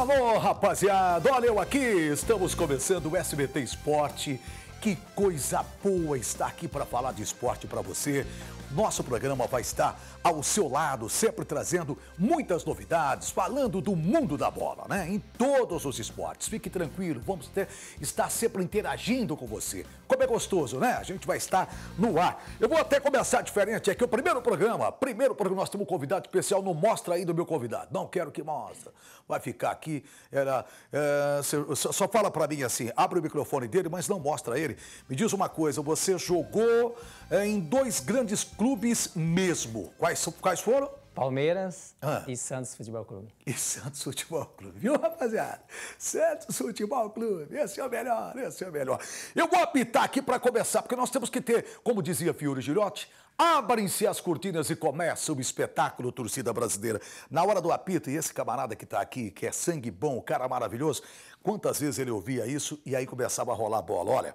Alô, rapaziada, olha eu aqui, estamos começando o SBT Esporte. Que coisa boa estar aqui para falar de esporte para você. Nosso programa vai estar ao seu lado, sempre trazendo muitas novidades, falando do mundo da bola, né? Em todos os esportes. Fique tranquilo, vamos estar sempre interagindo com você. Como é gostoso, né? A gente vai estar no ar. Eu vou até começar diferente aqui. O primeiro programa, nós temos um convidado especial. Não mostra aí do meu convidado. Não quero que mostre. Vai ficar aqui. Só fala para mim assim, abre o microfone dele, mas não mostra ele. Me diz uma coisa, você jogou em dois grandes clubes mesmo. Quais foram? Palmeiras e Santos Futebol Clube. E Santos Futebol Clube, viu, rapaziada? Santos Futebol Clube, esse é o melhor, esse é o melhor. Eu vou apitar aqui para começar, porque nós temos que ter, como dizia Fiore Gigliotti, abrem-se as cortinas e começa o espetáculo torcida brasileira. Na hora do apito, e esse camarada que está aqui, que é sangue bom, o cara maravilhoso, quantas vezes ele ouvia isso e aí começava a rolar a bola, olha.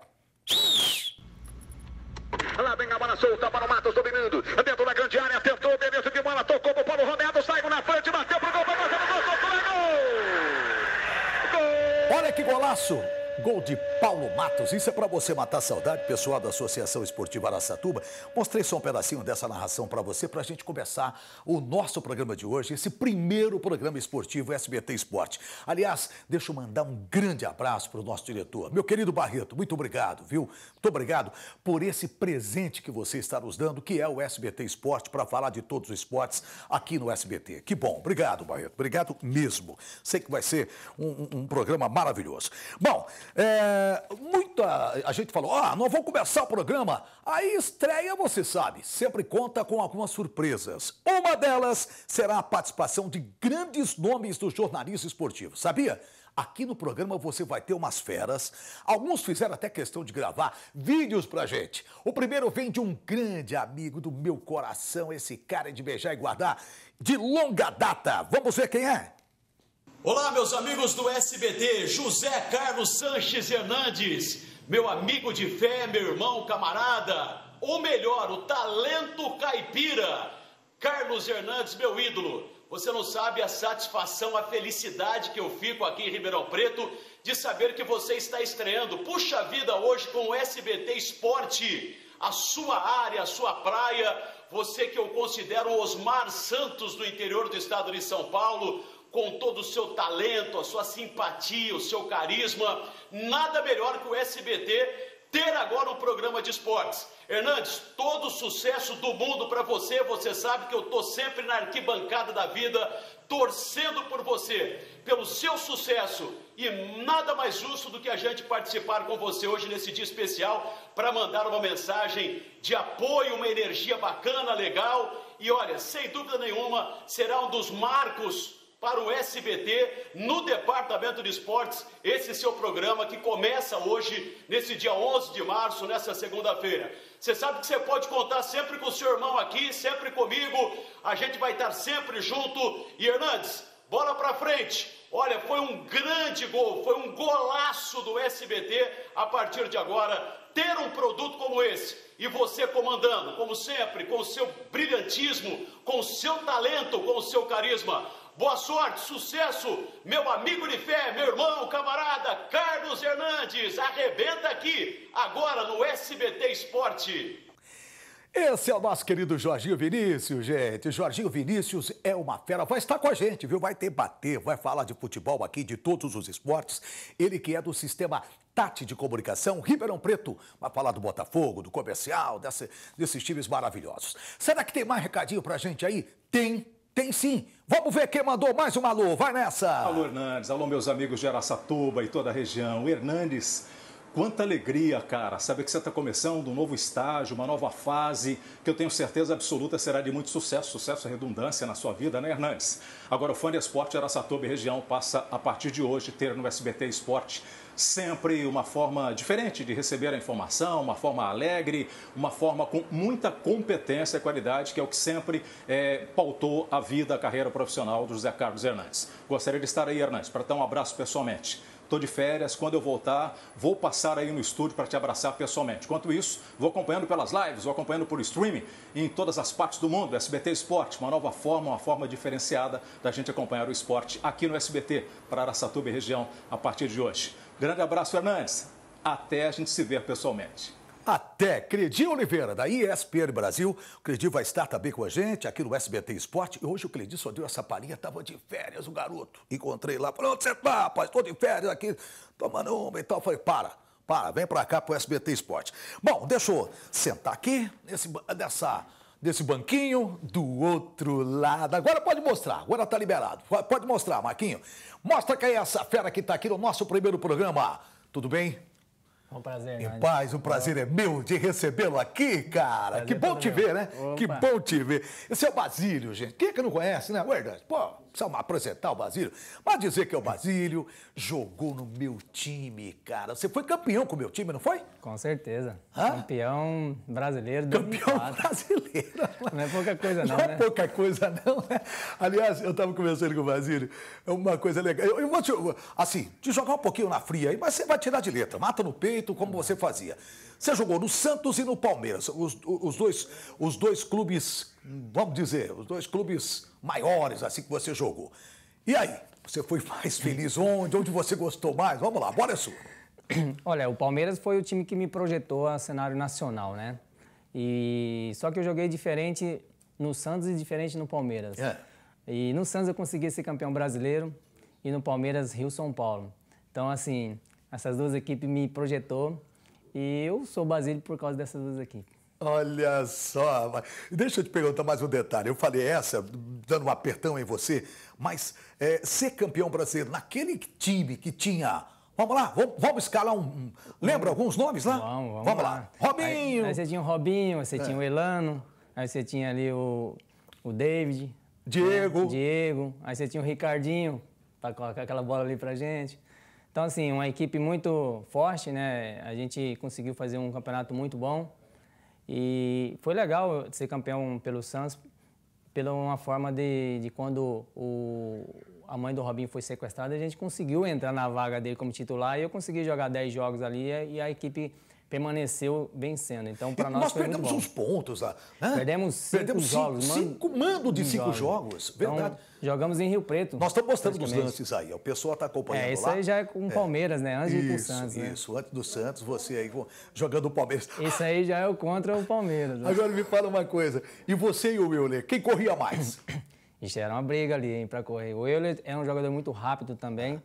Lá vem a bola solta para o Matos dominando. Dentro da grande área, tentou, beleza de bola, tocou pro Paulo Roberto, saiu na frente, bateu pro gol, vai fazer o gol, gol! Olha que golaço! Gol de Paulo Matos. Isso é para você matar a saudade, pessoal da Associação Esportiva Araçatuba. Mostrei só um pedacinho dessa narração para você, para a gente começar o nosso programa de hoje, esse primeiro programa esportivo SBT Esporte. Aliás, deixa eu mandar um grande abraço para o nosso diretor. Meu querido Barreto, muito obrigado, viu? Muito obrigado por esse presente que você está nos dando, que é o SBT Esporte, para falar de todos os esportes aqui no SBT. Que bom. Obrigado, Barreto. Obrigado mesmo. Sei que vai ser um programa maravilhoso. Bom, a gente falou, nós vamos começar o programa. A estreia, você sabe, sempre conta com algumas surpresas. Uma delas será a participação de grandes nomes do jornalismo esportivo, sabia? Aqui no programa você vai ter umas feras. Alguns fizeram até questão de gravar vídeos pra gente. O primeiro vem de um grande amigo do meu coração, esse cara de beijar e guardar, de longa data. Vamos ver quem é? Olá, meus amigos do SBT, José Carlos Sanches Hernandes, meu amigo de fé, meu irmão, camarada, ou melhor, o talento caipira, Carlos Hernandes, meu ídolo. Você não sabe a satisfação, a felicidade que eu fico aqui em Ribeirão Preto de saber que você está estreando, puxa vida, hoje com o SBT Esporte, a sua área, a sua praia, você que eu considero o Osmar Santos do interior do estado de São Paulo, com todo o seu talento, a sua simpatia, o seu carisma, nada melhor que o SBT ter agora um programa de esportes. Hernandes, todo o sucesso do mundo para você, você sabe que eu estou sempre na arquibancada da vida, torcendo por você, pelo seu sucesso, e nada mais justo do que a gente participar com você hoje nesse dia especial, para mandar uma mensagem de apoio, uma energia bacana, legal, e olha, sem dúvida nenhuma, será um dos marcos para o SBT, no Departamento de Esportes, esse seu programa que começa hoje, nesse dia 11 de março, nessa segunda-feira. Você sabe que você pode contar sempre com o seu irmão aqui, sempre comigo, a gente vai estar sempre junto. E Hernandes, bola pra frente. Olha, foi um grande gol, foi um golaço do SBT, a partir de agora, ter um produto como esse. E você comandando, como sempre, com o seu brilhantismo, com o seu talento, com o seu carisma. Boa sorte, sucesso, meu amigo de fé, meu irmão, camarada, Carlos Hernandes, arrebenta aqui, agora no SBT Esporte. Esse é o nosso querido Jorginho Vinícius, gente. Jorginho Vinícius é uma fera, vai estar com a gente, viu? Vai debater, vai falar de futebol aqui, de todos os esportes. Ele que é do sistema Tati de Comunicação, Ribeirão Preto, vai falar do Botafogo, do Comercial, desses times maravilhosos. Será que tem mais recadinho pra gente aí? Tem sim. Vamos ver quem mandou mais um alô. Vai nessa. Alô, Hernandes. Alô, meus amigos de Araçatuba e toda a região. Hernandes, quanta alegria, cara. Saber que você está começando um novo estágio, uma nova fase, que eu tenho certeza absoluta será de muito sucesso. Sucesso e redundância na sua vida, né, Hernandes? Agora, o Fã de Esporte Araçatuba e região passa, a partir de hoje, ter no SBT Esporte sempre uma forma diferente de receber a informação, uma forma alegre, uma forma com muita competência e qualidade, que é o que sempre pautou a vida, a carreira profissional do José Carlos Hernandes. Gostaria de estar aí, Hernandes, para dar um abraço pessoalmente. estou de férias, quando eu voltar, vou passar aí no estúdio para te abraçar pessoalmente. Enquanto isso, vou acompanhando pelas lives, vou acompanhando por streaming em todas as partes do mundo. SBT Esporte, uma nova forma, uma forma diferenciada da gente acompanhar o esporte aqui no SBT, para Araçatuba e região, a partir de hoje. Grande abraço, Fernandes. Até a gente se ver pessoalmente. Até. Credinho Oliveira, da ESPN Brasil. O Credinho vai estar também com a gente aqui no SBT Esporte. E hoje o Credinho só deu essa palhinha, estava de férias o garoto. Encontrei lá, falei, onde você tá, rapaz? Estou de férias aqui, tomando uma e tal. Falei, para, vem pra cá pro SBT Esporte. Bom, deixa eu sentar aqui, nesse banquinho, do outro lado. Agora pode mostrar, agora tá liberado. Pode mostrar, Marquinho. Mostra quem é essa fera que tá aqui no nosso primeiro programa. Tudo bem? É um prazer, Em paz, o prazer é meu de recebê-lo aqui, cara. Prazer que bom te ver, né? Opa. Que bom te ver. Esse é o Basílio, gente. Quem é que não conhece, né? Verdade. Pô, precisa apresentar o Basílio. Mas dizer que é o Basílio, jogou no meu time, cara. Você foi campeão com o meu time, não foi? Com certeza. Hã? Campeão brasileiro. Campeão 2004. brasileiro. Não é pouca coisa não, Não é né? pouca coisa não, né? Aliás, eu estava conversando com o Basílio, é uma coisa legal. Eu vou te jogar um pouquinho na fria aí, mas você vai tirar de letra. Mata no peito, como você fazia. Você jogou no Santos e no Palmeiras, os dois clubes, vamos dizer, os dois clubes maiores assim que você jogou. E aí, você foi mais feliz onde? Onde você gostou mais? Vamos lá, bora sua. Olha, o Palmeiras foi o time que me projetou a cenário nacional, né? E só que eu joguei diferente no Santos e diferente no Palmeiras. É. E no Santos eu consegui ser campeão brasileiro e no Palmeiras Rio-São Paulo. Então, assim, essas duas equipes me projetou e eu sou Basílio por causa dessas duas equipes. Olha só, deixa eu te perguntar mais um detalhe. Eu falei dando um apertão em você, mas ser campeão brasileiro naquele time que tinha... Vamos lá, vamos escalar Lembra alguns nomes lá? Vamos lá. Robinho. Aí você tinha o Robinho, aí você tinha o Elano, aí você tinha ali o David. Diego. Aí você tinha o Ricardinho, para colocar aquela bola ali pra gente. Então, assim, uma equipe muito forte, né? A gente conseguiu fazer um campeonato muito bom. E foi legal ser campeão pelo Santos, pela uma forma de quando a mãe do Robinho foi sequestrada, a gente conseguiu entrar na vaga dele como titular e eu consegui jogar 10 jogos ali e a equipe permaneceu vencendo. Então, para nós foi muito bom. Nós perdemos uns pontos lá. Né? Perdemos 5 jogos. Mando de 5 jogos, verdade. Então, jogamos em Rio Preto. Nós estamos mostrando os lances aí, o pessoal está acompanhando lá. Isso aí já é com o Palmeiras, né? Antes de ir pro Santos. Isso, antes do Santos, você aí jogando o Palmeiras. Isso aí já é o contra o Palmeiras. Né? Agora me fala uma coisa, e você e o Euler, quem corria mais? Isso era uma briga ali, hein, para correr. O Euler é um jogador muito rápido também.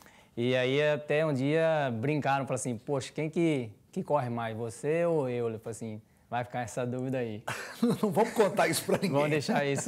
E aí até um dia brincaram, falaram assim, poxa, quem que corre mais, você ou eu? Eu falei assim, vai ficar essa dúvida aí. Não vamos contar isso pra ninguém. Vamos deixar isso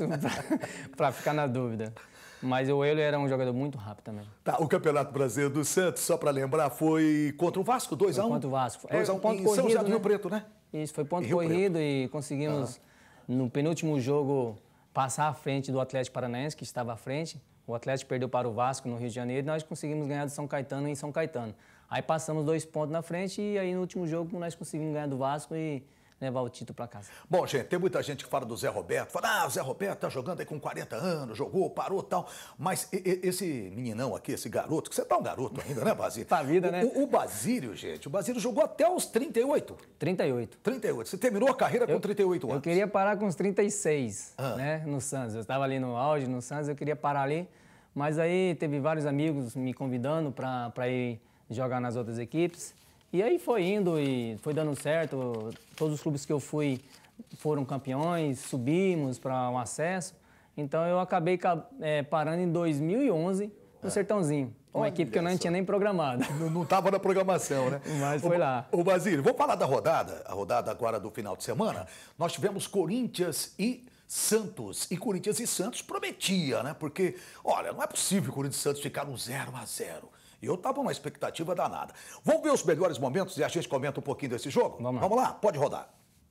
pra ficar na dúvida. Mas o Euler era um jogador muito rápido também. Tá, o Campeonato Brasileiro do Santos, só pra lembrar, foi contra o Vasco, 2-1? Contra o Vasco. 2-1 ponto em corrido, São José do Rio né? Preto, né? Isso, foi ponto corrido e conseguimos, no penúltimo jogo, passar à frente do Atlético Paranaense, que estava à frente. O Atlético perdeu para o Vasco no Rio de Janeiro e nós conseguimos ganhar do São Caetano em São Caetano. Aí passamos 2 pontos na frente e aí no último jogo nós conseguimos ganhar do Vasco e levar o título para casa. Bom, gente, tem muita gente que fala do Zé Roberto, fala, o Zé Roberto tá jogando aí com 40 anos, jogou, parou e tal, mas esse meninão aqui, esse garoto, que você tá um garoto ainda, né, Basílio? Pra vida, né? O Basílio, gente, o Basílio jogou até os 38. 38. 38, você terminou a carreira com 38 anos. Eu queria parar com os 36, né, no Santos. Eu estava ali no auge, no Santos, eu queria parar ali, mas aí teve vários amigos me convidando para ir jogar nas outras equipes. E aí foi indo e foi dando certo. Todos os clubes que eu fui foram campeões, subimos para um acesso. Então eu acabei parando em 2011 no Sertãozinho. Uma equipe que eu não tinha nem programado. Não estava na programação, né? Mas foi lá. Ô Basílio, vamos falar da rodada, a rodada agora do final de semana. Nós tivemos Corinthians e Santos. E Corinthians e Santos prometia, né? Porque, olha, não é possível o Corinthians e Santos ficar no 0-0. E eu estava numa expectativa danada. Vamos ver os melhores momentos e a gente comenta um pouquinho desse jogo? Vamos lá, pode rodar.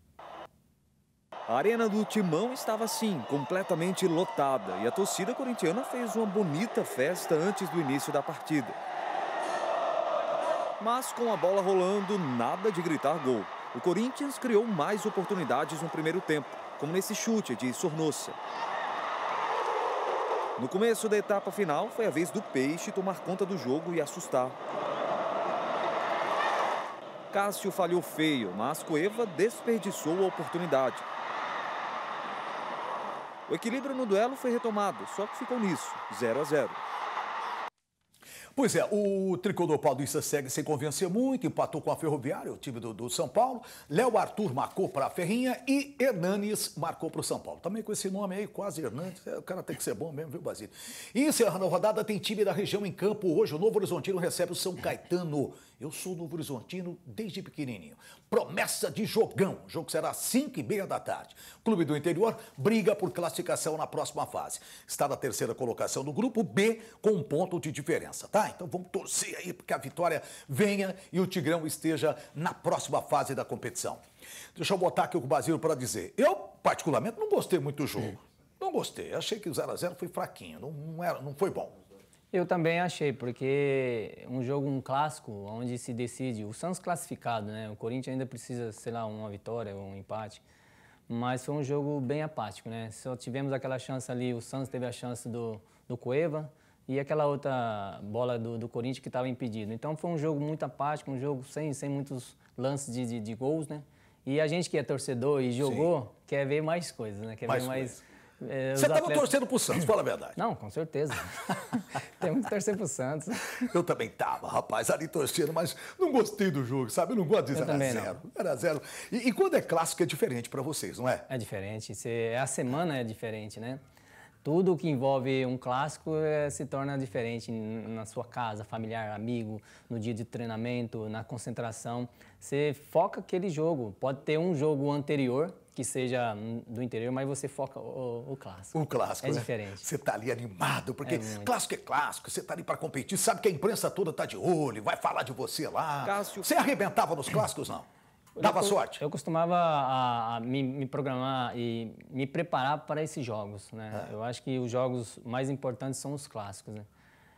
A arena do Timão estava assim, completamente lotada. E a torcida corintiana fez uma bonita festa antes do início da partida. Mas com a bola rolando, nada de gritar gol. O Corinthians criou mais oportunidades no primeiro tempo, como nesse chute de Sornosa. No começo da etapa final, foi a vez do Peixe tomar conta do jogo e assustar. Cássio falhou feio, mas Cueva desperdiçou a oportunidade. O equilíbrio no duelo foi retomado, só que ficou nisso, 0 a 0. Pois é, o tricolor paulista segue sem convencer muito, empatou com a Ferroviária, o time do São Paulo. Léo Arthur marcou para a Ferrinha e Hernanes marcou para o São Paulo. Também com esse nome aí, quase Hernanes, o cara tem que ser bom mesmo, viu, Basílio? E encerrando a rodada, tem time da região em campo hoje. O Novo Horizontino recebe o São Caetano. Eu sou Novo Horizontino desde pequenininho. Promessa de jogão. O jogo será às 5h30 da tarde. O Clube do Interior briga por classificação na próxima fase. Está na terceira colocação do grupo B com 1 ponto de diferença, tá? Então vamos torcer aí para que a vitória venha e o Tigrão esteja na próxima fase da competição. Deixa eu botar aqui o Basílio para dizer. Eu, particularmente, não gostei muito do jogo. Não gostei. Achei que o 0 a 0 foi fraquinho. Não foi bom. Eu também achei, porque um clássico, onde se decide, o Santos classificado, né? O Corinthians ainda precisa, sei lá, uma vitória ou um empate. Mas foi um jogo bem apático, né? Só tivemos aquela chance ali, o Santos teve a chance do Cueva e aquela outra bola do Corinthians que estava impedido. Então foi um jogo muito apático, um jogo sem muitos lances de gols, né? E a gente que é torcedor e jogou, sim, quer ver mais coisas, né? Quer ver mais... Você estava torcendo pro Santos, fala a verdade. Não, com certeza. Temos que torcer pro Santos. Eu também tava, rapaz, ali torcendo, mas não gostei do jogo, sabe? Eu não gosto de 0 a 0. 0 a 0. E quando é clássico é diferente para vocês, não é? É diferente. A semana é diferente, né? Tudo que envolve um clássico se torna diferente na sua casa, familiar, amigo, no dia de treinamento, na concentração. Você foca aquele jogo. Pode ter um jogo anterior que seja do interior, mas você foca o clássico. O clássico, é né? Diferente. Você tá ali animado, porque clássico é clássico, você tá ali para competir, sabe que a imprensa toda tá de olho, vai falar de você lá. Cássio... Você arrebentava nos clássicos, não? Dava sorte? Eu costumava me programar e me preparar para esses jogos, né? Eu acho que os jogos mais importantes são os clássicos, né?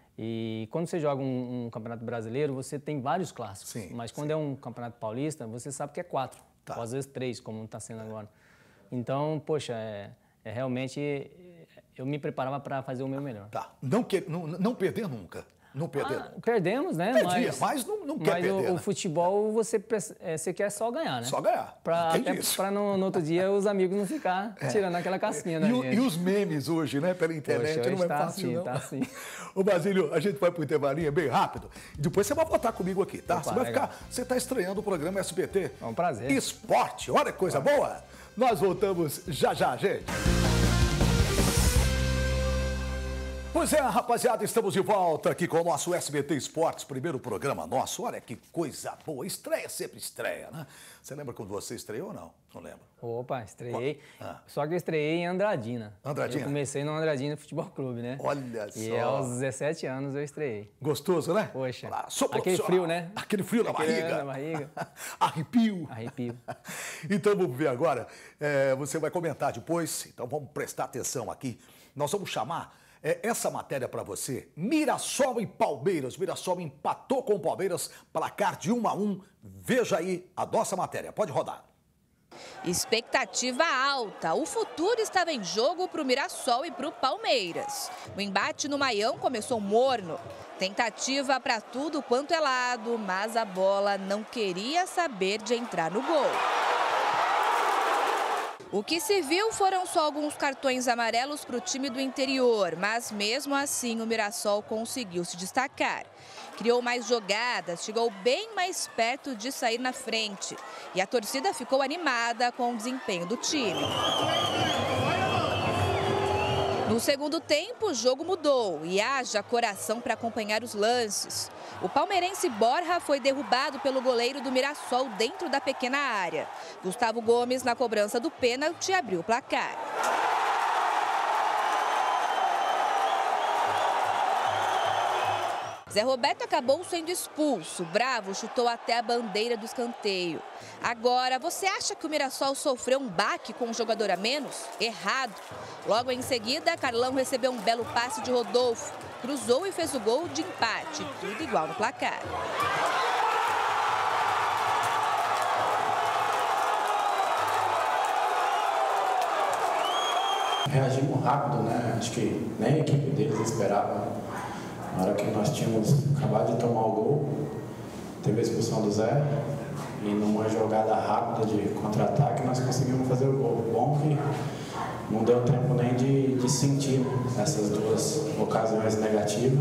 E quando você joga um campeonato brasileiro, você tem vários clássicos. Sim, mas quando é um campeonato paulista, você sabe que é 4. Tá. Ou às vezes 3, como está sendo agora. Então, poxa, realmente eu me preparava para fazer o meu melhor. Tá. Não perder nunca. Não perder nunca. Perdemos, né? Mas não quer perder. Mas o futebol, você quer só ganhar, né? Só ganhar. Até para no outro dia os amigos não ficar tirando aquela casquinha da gente. E os memes hoje, né? Pela internet, poxa, não é fácil, assim, não. Tá assim. Ô, Basílio, a gente vai pro intervalinho bem rápido. E depois você vai votar comigo aqui, tá? Opa, você tá estreando o programa SBT. É um prazer. Esporte. Olha que coisa boa. Nós voltamos já, gente. Pois é, rapaziada, estamos de volta aqui com o nosso SBT Esportes, primeiro programa nosso. Olha que coisa boa, estreia sempre estreia, né? Você lembra quando você estreou ou não? Não lembro. Opa, estreiei. Só que eu estreiei em Andradina. Andradina? Eu comecei no Andradina Futebol Clube, né? Olha só. E aos 17 anos eu estreiei. Gostoso, né? Poxa. Aquele frio, né? Aquele frio na barriga. Na barriga. Arrepio. Arrepio. Então vamos ver agora. Você vai comentar depois, então vamos prestar atenção aqui. Nós vamos chamar essa matéria para você. Mirassol e Palmeiras. Mirassol empatou com o Palmeiras, placar de 1 a 1. Veja aí a nossa matéria. Pode rodar. Expectativa alta. O futuro estava em jogo para o Mirassol e para o Palmeiras. O embate no Maião começou morno. Tentativa para tudo quanto é lado, mas a bola não queria saber de entrar no gol. O que se viu foram só alguns cartões amarelos para o time do interior, mas mesmo assim o Mirassol conseguiu se destacar. Criou mais jogadas, chegou bem mais perto de sair na frente. E a torcida ficou animada com o desempenho do time. No segundo tempo, o jogo mudou e haja coração para acompanhar os lances. O palmeirense Borja foi derrubado pelo goleiro do Mirassol dentro da pequena área. Gustavo Gomes, na cobrança do pênalti, abriu o placar. Zé Roberto acabou sendo expulso. Bravo chutou até a bandeira do escanteio. Agora, você acha que o Mirassol sofreu um baque com um jogador a menos? Errado. Logo em seguida, Carlão recebeu um belo passe de Rodolfo. Cruzou e fez o gol de empate. Tudo igual no placar. Reagimos rápido, né? Acho que nem a equipe deles esperava. Na hora que nós tínhamos acabado de tomar o gol, teve a expulsão do Zé. E numa jogada rápida de contra-ataque, nós conseguimos fazer o gol. Bom que não deu tempo nem de sentir essas duas ocasiões negativas.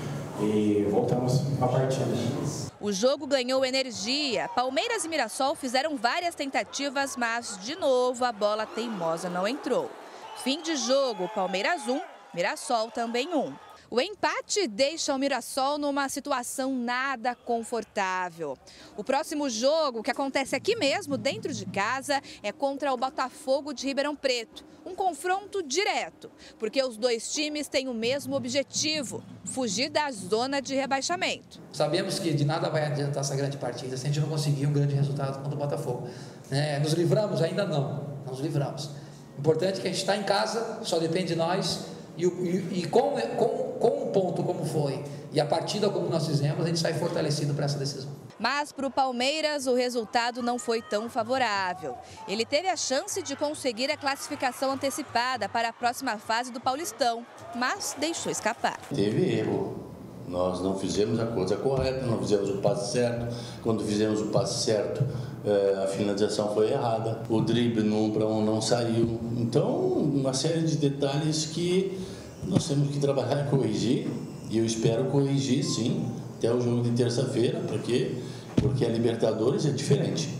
E voltamos para a partida. O jogo ganhou energia. Palmeiras e Mirassol fizeram várias tentativas, mas, de novo, a bola teimosa não entrou. Fim de jogo, Palmeiras 1, Mirassol também 1. O empate deixa o Mirassol numa situação nada confortável. O próximo jogo, que acontece aqui mesmo, dentro de casa, é contra o Botafogo de Ribeirão Preto. Um confronto direto, porque os dois times têm o mesmo objetivo: fugir da zona de rebaixamento. Sabemos que de nada vai adiantar essa grande partida se a gente não conseguir um grande resultado contra o Botafogo. Nos livramos? Ainda não nos livramos. Importante é que a gente está em casa, só depende de nós. E com um ponto como foi e a partida como nós fizemos, a gente sai fortalecido para essa decisão. Mas para o Palmeiras o resultado não foi tão favorável. Ele teve a chance de conseguir a classificação antecipada para a próxima fase do Paulistão, mas deixou escapar. Teve erro. Nós não fizemos a coisa correta, não fizemos o passe certo. Quando fizemos o passe certo, a finalização foi errada. O drible no 1 para 1 não saiu. Então, uma série de detalhes que nós temos que trabalhar e corrigir. E eu espero corrigir, sim, até o jogo de terça-feira, porque a Libertadores é diferente.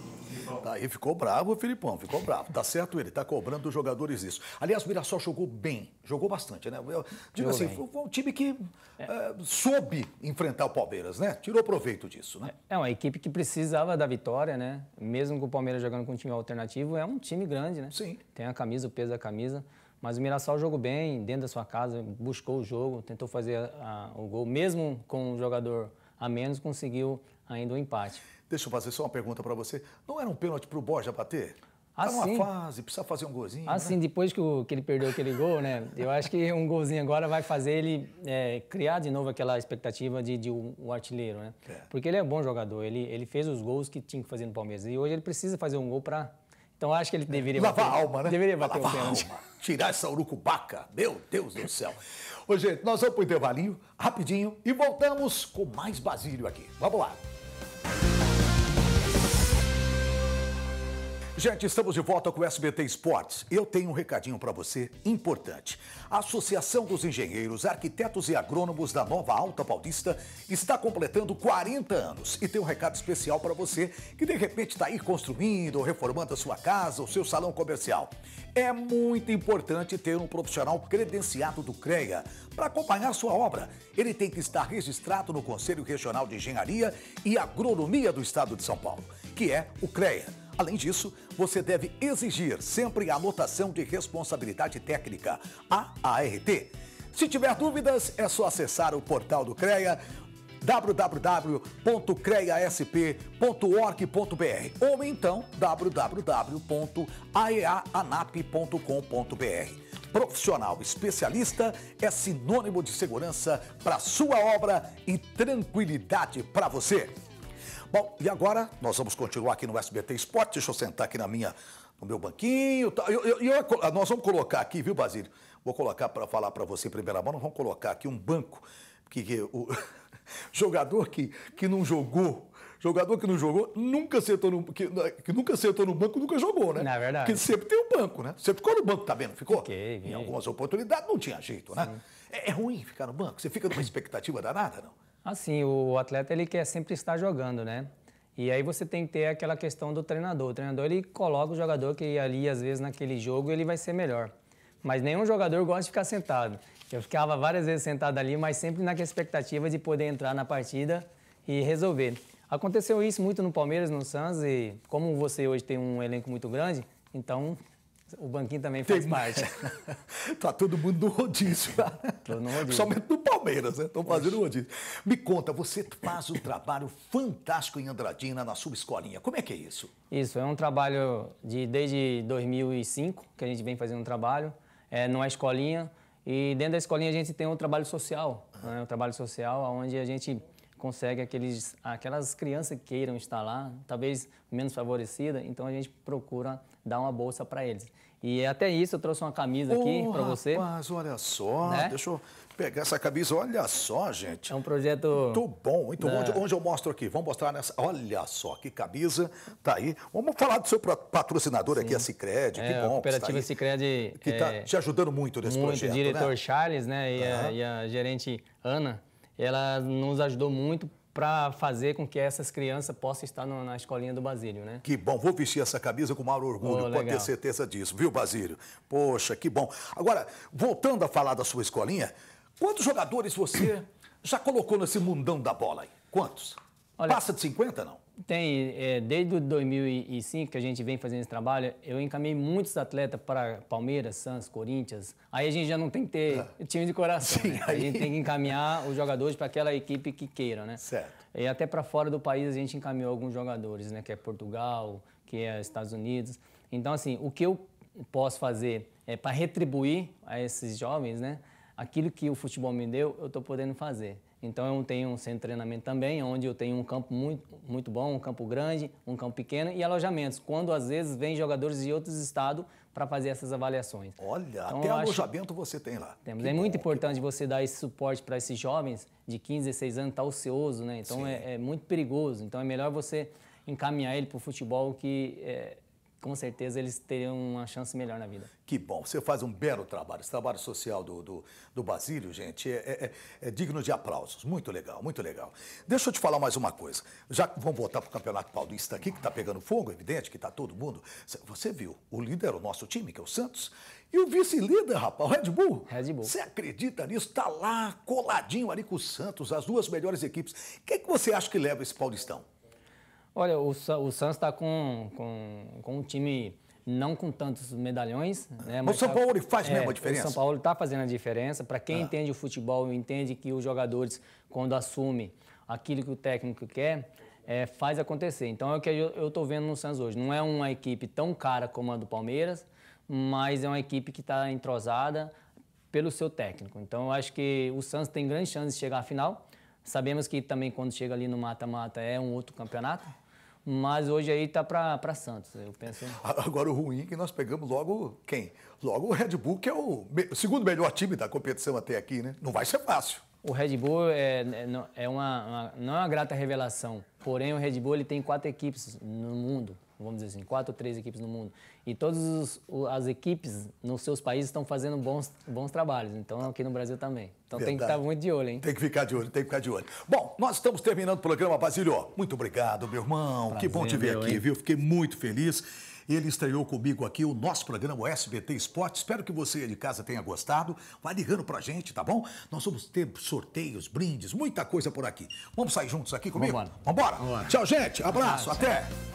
Aí ficou bravo o Filipão, ficou bravo. Tá certo ele, tá cobrando dos jogadores isso. Aliás, o Mirassol jogou bem, jogou bastante, né? Eu digo assim, foi um time que soube enfrentar o Palmeiras, né? Tirou proveito disso, né? É uma equipe que precisava da vitória, né? Mesmo com o Palmeiras jogando com um time alternativo, é um time grande, né? Sim. Tem a camisa, o peso da camisa. Mas o Mirassol jogou bem, dentro da sua casa, buscou o jogo, tentou fazer o gol. Mesmo com um jogador a menos, conseguiu ainda o empate. Deixa eu fazer só uma pergunta para você. Não era um pênalti para o Borja bater? Tá numa fase, precisa fazer um golzinho. Assim, né? Depois que ele perdeu aquele gol, né? Eu acho que um golzinho agora vai fazer ele criar de novo aquela expectativa de um artilheiro, né? Porque ele é um bom jogador, ele fez os gols que tinha que fazer no Palmeiras. E hoje ele precisa fazer um gol para... Então acho que ele deveria lavar a alma, né? Deveria bater o pênalti. Tirar essa urucubaca. Meu Deus do céu. Ô, gente, nós vamos pro intervalinho, rapidinho, e voltamos com mais Basílio aqui. Vamos lá. Gente, estamos de volta com o SBT Esportes. Eu tenho um recadinho para você importante. A Associação dos Engenheiros, Arquitetos e Agrônomos da Nova Alta Paulista está completando 40 anos e tem um recado especial para você que de repente está aí construindo ou reformando a sua casa, o seu salão comercial. É muito importante ter um profissional credenciado do CREA para acompanhar sua obra. Ele tem que estar registrado no Conselho Regional de Engenharia e Agronomia do Estado de São Paulo, que é o CREA. Além disso, você deve exigir sempre a anotação de responsabilidade técnica, a ART. Se tiver dúvidas, é só acessar o portal do CREA, www.creasp.org.br ou então www.aeanap.com.br. Profissional especialista é sinônimo de segurança para sua obra e tranquilidade para você. Bom, e agora nós vamos continuar aqui no SBT Esporte. Deixa eu sentar aqui no meu banquinho. Nós vamos colocar aqui, viu, Basílio? Vou colocar para falar para você em primeira mão, nós vamos colocar aqui um banco, que o jogador que não jogou, nunca sentou no, que nunca sentou no banco, nunca jogou, né? Não é verdade. Porque sempre tem um banco, né? Você ficou no banco também, não ficou? Fiquei. Em algumas oportunidades não tinha jeito, né? É ruim ficar no banco? Você fica numa expectativa danada, não? Assim, o atleta ele quer sempre estar jogando, né? E aí você tem que ter aquela questão do treinador. O treinador ele coloca o jogador que ali, às vezes, naquele jogo, ele vai ser melhor. Mas nenhum jogador gosta de ficar sentado. Eu ficava várias vezes sentado ali, mas sempre naquela expectativa de poder entrar na partida e resolver. Aconteceu isso muito no Palmeiras, no Santos, e como você hoje tem um elenco muito grande, então o banquinho também faz parte. Tá todo mundo no rodízio. Todo no rodízio. Principalmente no Palmeiras, né? Estão fazendo rodízio. Me conta, você faz um trabalho fantástico em Andradina, na sua escolinha. Como é que é isso? Isso, é um trabalho desde 2005 que a gente vem fazendo um trabalho, numa escolinha. E dentro da escolinha a gente tem um trabalho social, né? Um trabalho social onde a gente consegue aquelas crianças que queiram estar lá, talvez menos favorecidas, então a gente procura dar uma bolsa para eles. E até isso eu trouxe uma camisa aqui para você. Rapaz, olha só, né? Deixa eu pegar essa camisa, olha só, gente. É um projeto... Muito bom, muito bom. Onde eu mostro aqui? Vamos mostrar nessa... Olha só, que camisa, tá aí. Vamos falar do seu patrocinador aqui, a Sicredi, que bom. A cooperativa Sicredi... Que está te ajudando muito nesse projeto, o diretor né? Charles, né, e a gerente Ana, ela nos ajudou muito para fazer com que essas crianças possam estar na escolinha do Basílio, né? Que bom, vou vestir essa camisa com o maior orgulho, pode ter certeza disso, viu, Basílio? Poxa, que bom. Agora, voltando a falar da sua escolinha, quantos jogadores você já colocou nesse mundão da bola aí? Quantos? Olha, passa de 50, não? Tem, desde 2005 que a gente vem fazendo esse trabalho, eu encaminhei muitos atletas para Palmeiras, Santos, Corinthians. Aí a gente já não tem que ter time de coração. Sim, né? Aí... A gente tem que encaminhar os jogadores para aquela equipe que queira, né? Certo. E até para fora do país a gente encaminhou alguns jogadores, né? Que é Portugal, que é Estados Unidos. Então, assim, o que eu posso fazer é para retribuir a esses jovens, né? Aquilo que o futebol me deu, eu estou podendo fazer. Então, eu tenho um centro de treinamento também, onde eu tenho um campo muito bom, um campo grande, um campo pequeno e alojamentos, quando às vezes vêm jogadores de outros estados para fazer essas avaliações. Olha, então, até alojamento você tem lá. Temos. É muito importante você dar esse suporte para esses jovens de 15, 16 anos, tá ocioso, né? Então, é muito perigoso. Então, é melhor você encaminhar ele para o futebol que... com certeza eles teriam uma chance melhor na vida. Que bom, você faz um belo trabalho. Esse trabalho social do Basílio, gente, é digno de aplausos. Muito legal, muito legal. Deixa eu te falar mais uma coisa. Já que vamos voltar para o Campeonato Paulista aqui, que está pegando fogo, evidente que está todo mundo. Você viu, o líder é o nosso time, que é o Santos, e o vice-líder, rapaz, o Red Bull. Red Bull. Você acredita nisso? Está lá, coladinho ali com o Santos, as duas melhores equipes. O que você acha que leva esse Paulistão? Olha, o Santos está com um time não com tantos medalhões, né? Mas o São Paulo faz mesmo a diferença? O São Paulo está fazendo a diferença. Para quem entende o futebol, entende que os jogadores, quando assumem aquilo que o técnico quer, faz acontecer. Então é o que eu estou vendo no Santos hoje. Não é uma equipe tão cara como a do Palmeiras, mas é uma equipe que está entrosada pelo seu técnico. Então eu acho que o Santos tem grande chance de chegar à final. Sabemos que também quando chega ali no mata-mata é um outro campeonato, mas hoje aí tá para Santos, eu penso. Agora o ruim é que nós pegamos logo quem? Logo o Red Bull, que é o segundo melhor time da competição até aqui, né? Não vai ser fácil. O Red Bull não é uma grata revelação, porém o Red Bull ele tem 4 equipes no mundo, vamos dizer assim, 4 ou 3 equipes no mundo. E todas as equipes nos seus países estão fazendo bons trabalhos, então aqui no Brasil também. Então tem que estar muito de olho, hein? Tem que ficar de olho, tem que ficar de olho. Bom, nós estamos terminando o programa, Basílio. Muito obrigado, meu irmão. Prazer, que bom te ver aqui, viu? Fiquei muito feliz. Ele estreou comigo aqui o nosso programa, o SBT Esporte. Espero que você de casa tenha gostado. Vai ligando pra gente, tá bom? Nós vamos ter sorteios, brindes, muita coisa por aqui. Vamos sair juntos aqui comigo? Vambora. Tchau, gente. Abraço. Até.